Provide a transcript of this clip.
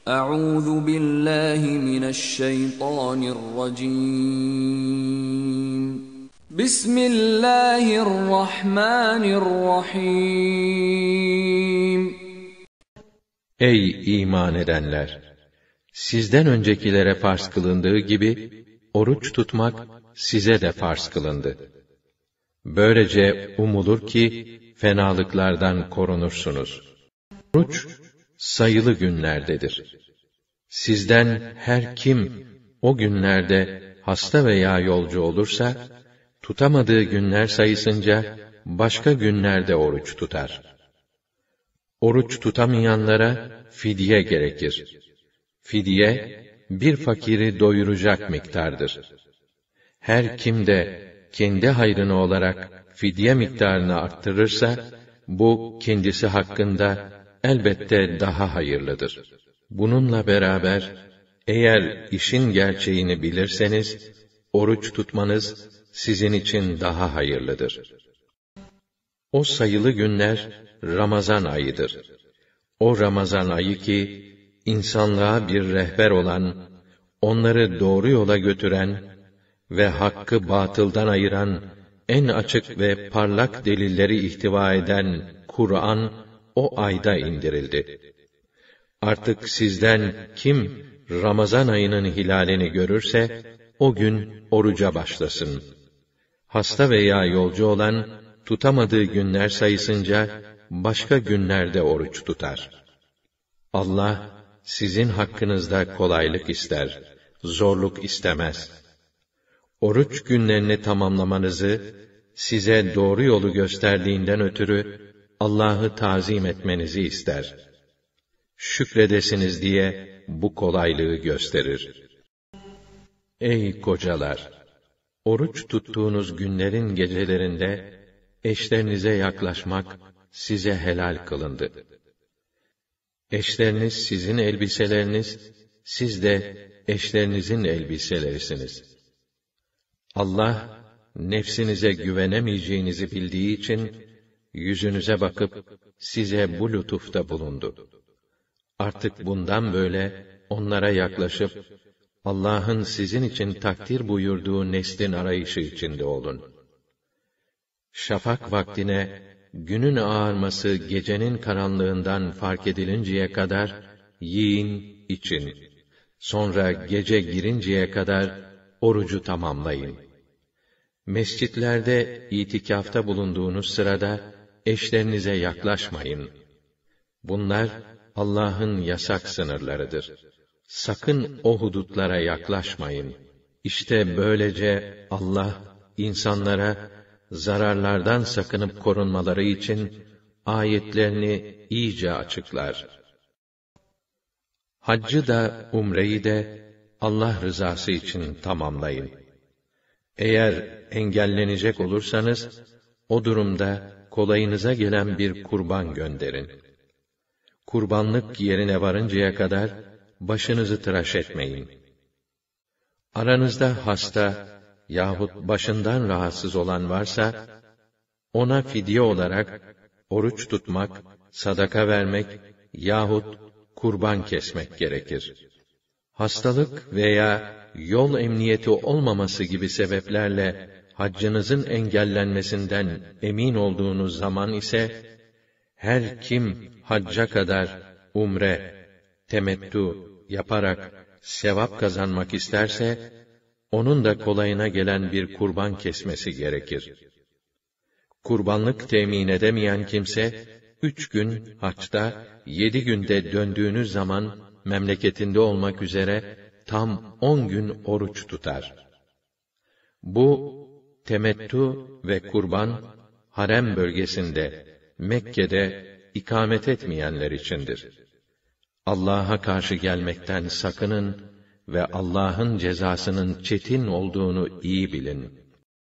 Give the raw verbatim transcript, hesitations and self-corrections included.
Euzu billahi mineşşeytanirracim. Bismillahirrahmanirrahim. Ey iman edenler! Sizden öncekilere farz kılındığı gibi, oruç tutmak size de farz kılındı. Böylece umulur ki, fenalıklardan korunursunuz. Oruç, sayılı günlerdedir. Sizden her kim, o günlerde hasta veya yolcu olursa, tutamadığı günler sayısınca, başka günlerde oruç tutar. Oruç tutamayanlara, fidye gerekir. Fidye, bir fakiri doyuracak miktardır. Her kim de, kendi hayrına olarak, fidye miktarını arttırırsa, bu, kendisi hakkında, elbette daha hayırlıdır. Bununla beraber, eğer işin gerçeğini bilirseniz, oruç tutmanız, sizin için daha hayırlıdır. O sayılı günler, Ramazan ayıdır. O Ramazan ayı ki, insanlığa bir rehber olan, onları doğru yola götüren ve hakkı batıldan ayıran, en açık ve parlak delilleri ihtiva eden Kur'an, o ayda indirildi. Artık sizden kim, Ramazan ayının hilalini görürse, o gün oruca başlasın. Hasta veya yolcu olan, tutamadığı günler sayısınca, başka günlerde oruç tutar. Allah, sizin hakkınızda kolaylık ister, zorluk istemez. Oruç günlerini tamamlamanızı, size doğru yolu gösterdiğinden ötürü, Allah'ı tazim etmenizi ister. Şükredesiniz diye, bu kolaylığı gösterir. Ey kocalar! Oruç tuttuğunuz günlerin gecelerinde, eşlerinize yaklaşmak, size helal kılındı. Eşleriniz sizin elbiseleriniz, siz de eşlerinizin elbiselerisiniz. Allah, nefsinize güvenemeyeceğinizi bildiği için, yüzünüze bakıp, size bu lütufta bulundu. Artık bundan böyle, onlara yaklaşıp, Allah'ın sizin için takdir buyurduğu neslin arayışı içinde olun. Şafak vaktine, günün ağarması gecenin karanlığından fark edilinceye kadar, yiyin, için. Sonra gece girinceye kadar, orucu tamamlayın. Mescitlerde itikafta bulunduğunuz sırada, eşlerinize yaklaşmayın. Bunlar, Allah'ın yasak sınırlarıdır. Sakın o hudutlara yaklaşmayın. İşte böylece Allah, insanlara, zararlardan sakınıp korunmaları için, ayetlerini iyice açıklar. Haccı da, umreyi de, Allah rızası için tamamlayın. Eğer engellenecek olursanız, o durumda, kolayınıza gelen bir kurban gönderin. Kurbanlık yerine varıncaya kadar, başınızı tıraş etmeyin. Aranızda hasta yahut başından rahatsız olan varsa, ona fidye olarak, oruç tutmak, sadaka vermek yahut kurban kesmek gerekir. Hastalık veya yol emniyeti olmaması gibi sebeplerle, haccınızın engellenmesinden emin olduğunuz zaman ise, her kim hacca kadar umre, temettü yaparak sevap kazanmak isterse, onun da kolayına gelen bir kurban kesmesi gerekir. Kurbanlık temin edemeyen kimse, üç gün haçta, yedi günde döndüğünüz zaman, memleketinde olmak üzere, tam on gün oruç tutar. Bu, temettü ve kurban, harem bölgesinde, Mekke'de ikamet etmeyenler içindir. Allah'a karşı gelmekten sakının ve Allah'ın cezasının çetin olduğunu iyi bilin.